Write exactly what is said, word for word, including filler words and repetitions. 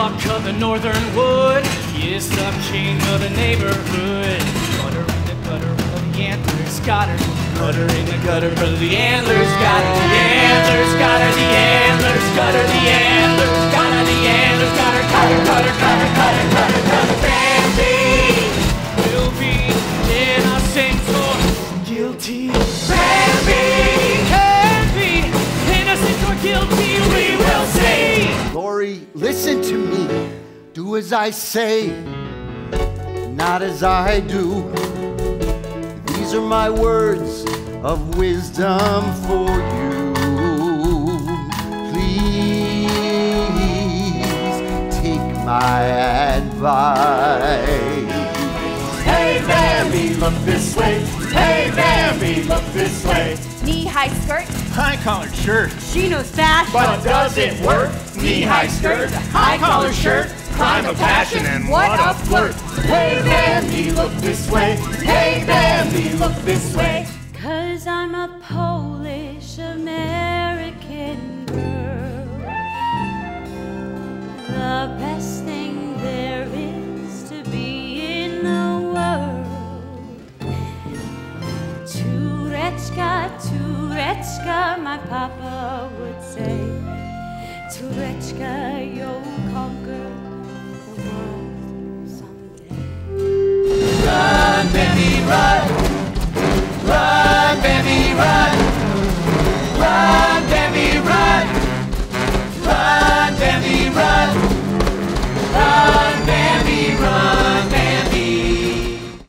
buck of the northern wood. He is the king of the neighborhood. Gutter in the gutter, but the antlers got her. Gutter in the gutter, but the antlers got her. The antlers got her, the antlers got her, the antlers got her, the antlers got her. Cutter, cutter, cutter, cutter, cutter, cutter. Bambi will be innocent or guilty. Bambi can be innocent or guilty, we will see. Laurie, listen to me. Do as I say, not as I do. These are my words of wisdom for you. Please take my advice. Hey Bambi, look this way. Hey Bambi, look this way. Knee-high skirt, High-collared shirt. she knows fashion. But it doesn't work. Knee-high skirt, high-collar shirt, crime of passion, and What a flirt. Hey Bambi, look this way. Hey Bambi, look this way. Cause I'm a Polish American girl. The best thing there is to be in the world. Tureczka, Tureczka, my papa would say. Tureczka, you'll conquer the world someday. Run, Bambi, run.